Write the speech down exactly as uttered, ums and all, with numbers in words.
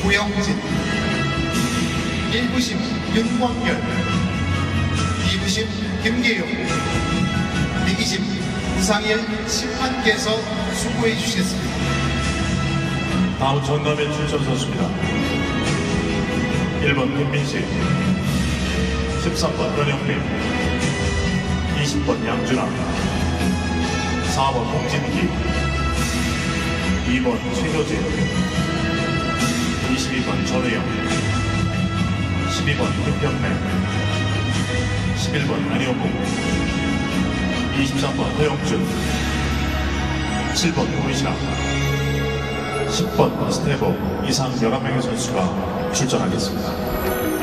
구영진, 일 부심 윤광열, 이 부심 김계용, 대기심 우상일 심판께서 수고해 주시겠습니다. 다음 전남의 출전 선수입니다. 일 번 김민식, 십삼 번 현영빈, 이십 번 양준아, 사 번 홍진기, 이 번 최효진, 이십이 번 전우영, 십이 번 김병래, 십일 번 안영국, 이십삼 번 허영준, 칠 번 노이샤, 십 번 스테보 이상 열한 명의 선수가 출전하겠습니다.